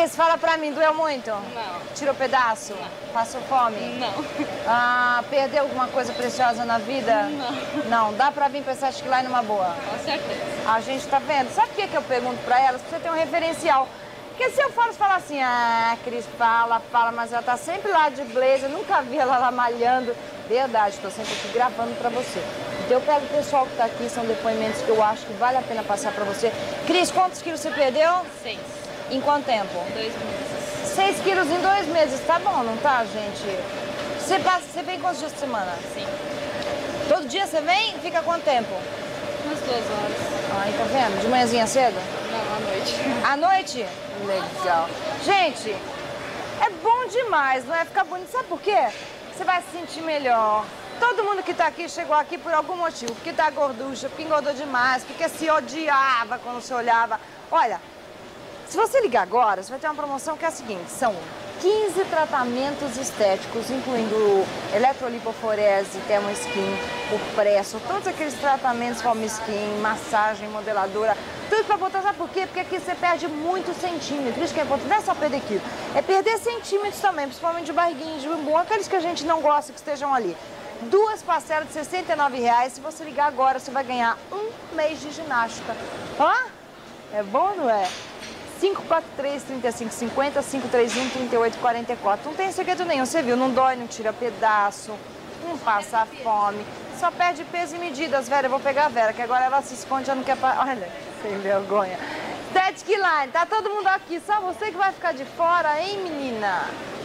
Cris, fala pra mim, doeu muito? Não. Tirou pedaço? Não. Passou fome? Não. Ah, perdeu alguma coisa preciosa na vida? Não. Não, dá pra vir pra essa Line numa boa? Com certeza. A gente tá vendo. Sabe por que eu pergunto pra elas? Pra você ter um referencial. Porque se eu for falar assim, Cris, fala, mas ela tá sempre lá de blazer, nunca vi ela lá malhando. Verdade, tô sempre aqui gravando pra você. Então eu pego o pessoal que tá aqui, são depoimentos que eu acho que vale a pena passar pra você. Cris, quantos quilos você perdeu? 6. Em quanto tempo? 2 meses. 6 quilos em 2 meses, tá bom, não tá, gente? Você vem quantos dias por semana? Sim. Todo dia você vem? Fica quanto tempo? Umas 2 horas. Ai, tá vendo? De manhãzinha cedo? Não, à noite. À noite? Legal. Gente, é bom demais, não é? Ficar bonito. Sabe por quê? Você vai se sentir melhor. Todo mundo que tá aqui chegou aqui por algum motivo. Porque tá gorducha, porque engordou demais, porque se odiava quando se olhava. Olha, se você ligar agora, você vai ter uma promoção que é a seguinte. São 15 tratamentos estéticos, incluindo eletrolipoforese, termoskin, o presso, todos aqueles tratamentos home skin, massagem, modeladora, tudo pra botar, sabe por quê? Porque aqui você perde muitos centímetros, isso que é importante, não é só perder quilo, é perder centímetros também, principalmente de barriguinha, de bumbum, aqueles que a gente não gosta que estejam ali. 2 parcelas de R$ 69,00, se você ligar agora, você vai ganhar 1 mês de ginástica. Hã? É bom, não é? 543-3550, 531-3844. Não tem segredo nenhum, você viu? Não dói, não tira pedaço, não passa fome. Só perde peso e medidas, Vera. Eu vou pegar a Vera, que agora ela se esconde, já não quer... Olha, sem vergonha. Static Line, tá todo mundo aqui, só você que vai ficar de fora, hein, menina?